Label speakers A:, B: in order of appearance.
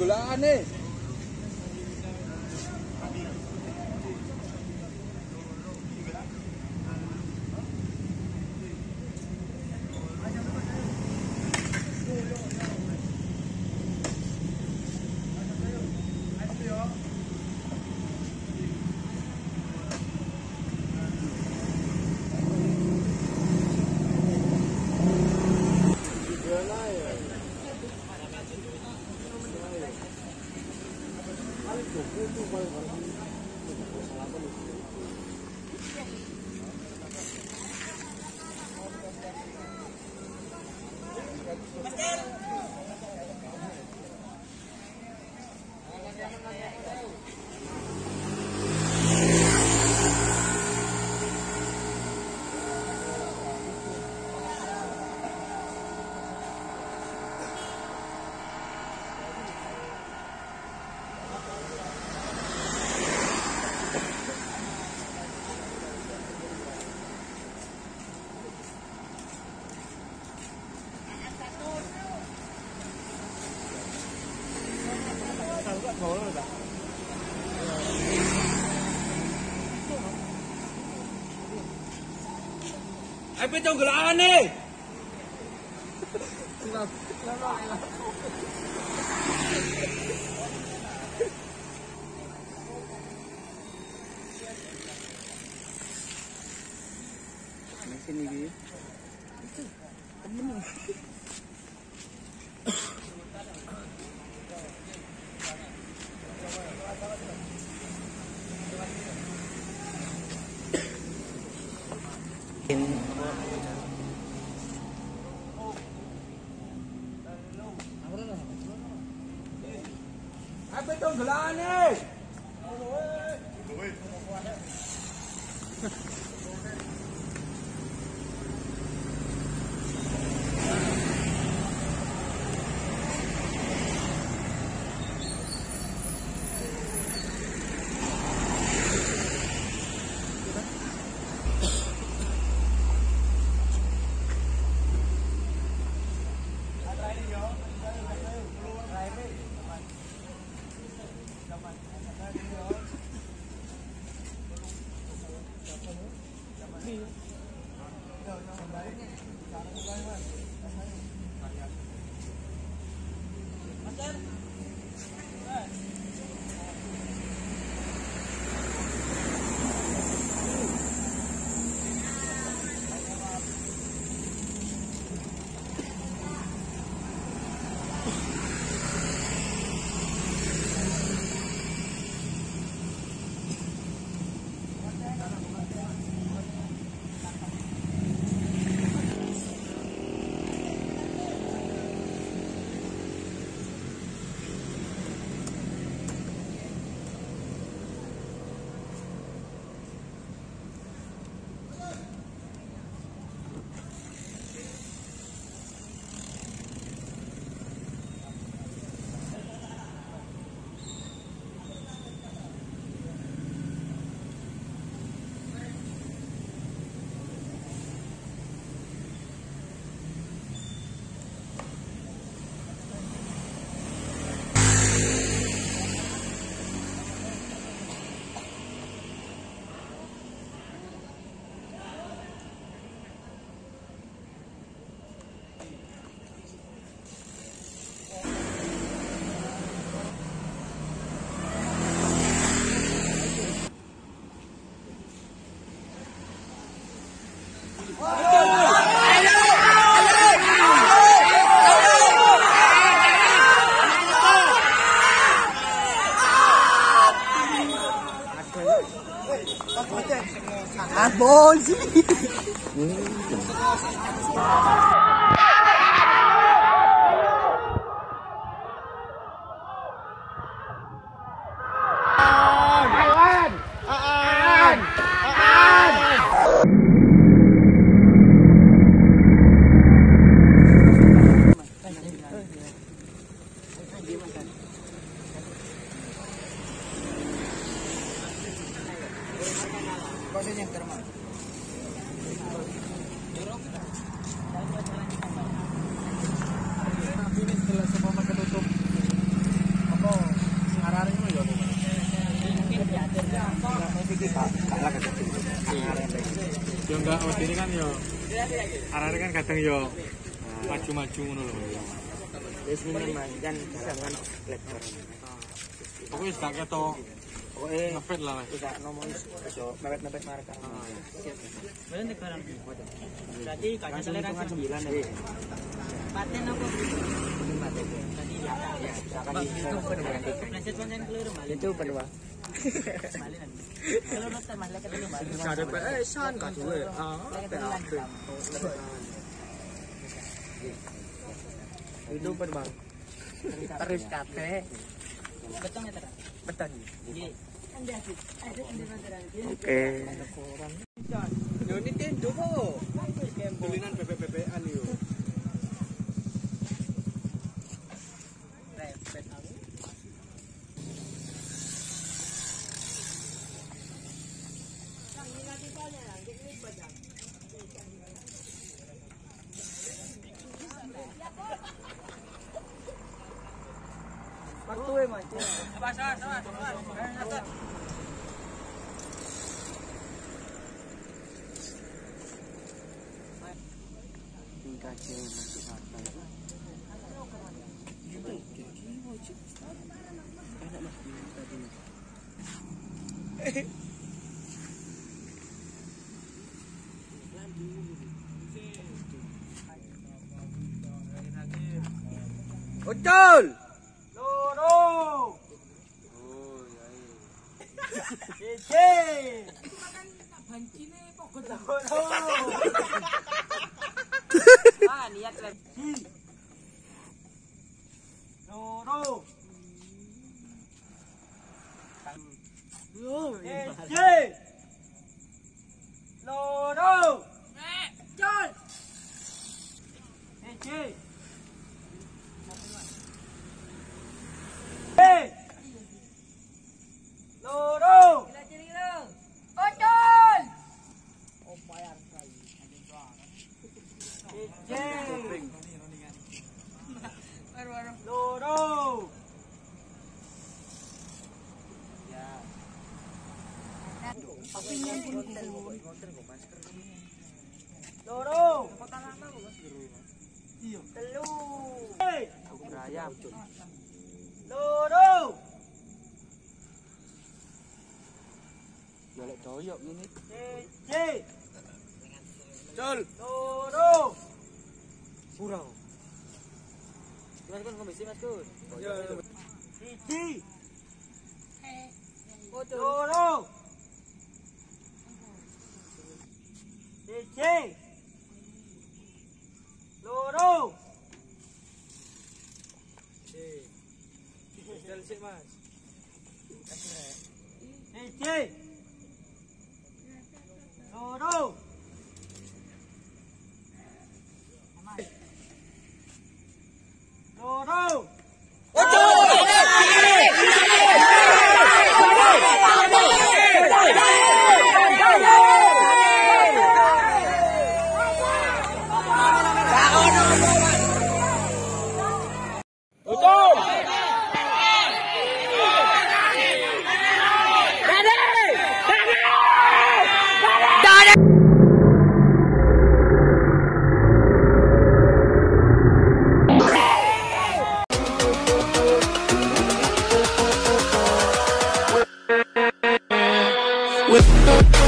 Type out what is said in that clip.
A: tunggulanane. Ayo tunggulanane. Sini iki. Temen. Apa tunggulanane?
B: Abon sih.
C: Yo enggak waktu ini kan yo. Arane kan kadang yo maju-maju ngono lho.
B: Wis ini Mas, kan jangan lektor.
C: Aku wis gak ketok
B: Oke,
C: ngefit lah Mas.
B: tidak ngomong iso mepet-mepet marek kan.
D: Boleh nih barang. Berarti kayaknya selera
B: Kan 9 ya.
D: paten apa?
B: Paten.
D: Tadi ya.
B: Misalkan itu berganti.
D: Pleset pancen keliru balik.
B: Itu kedua.
D: Balik nanti. Kalau nonton mas lek dulu balik.
B: Ada PSan kan duwe. Itu kedua. Terus kafe.
D: Betul ya terang.
B: Beton.
D: Iya.
B: Oke.
A: Yo ini tendo kok. Tulinan bebek-bebekan yo.
D: Repet aku.
B: Waktu Mas.
A: Ucul.
B: Loro.
D: Ah, niat lek.
B: Loro.
D: Yo,
B: Loro.
D: Jol.
B: Loro.
D: Ocol. Oh, bayar sekali.
B: Loro. Loro. Telu.
A: Ayam.
B: Loro.
A: Yo lek doyok ngene.
B: Cul. Loro.
A: Surau.
D: Mas kan komisi Mas Gus.
B: Siji. Loro. Siji. Loro.
A: Sik Mas.
B: Siji. Loro. Loro.
E: With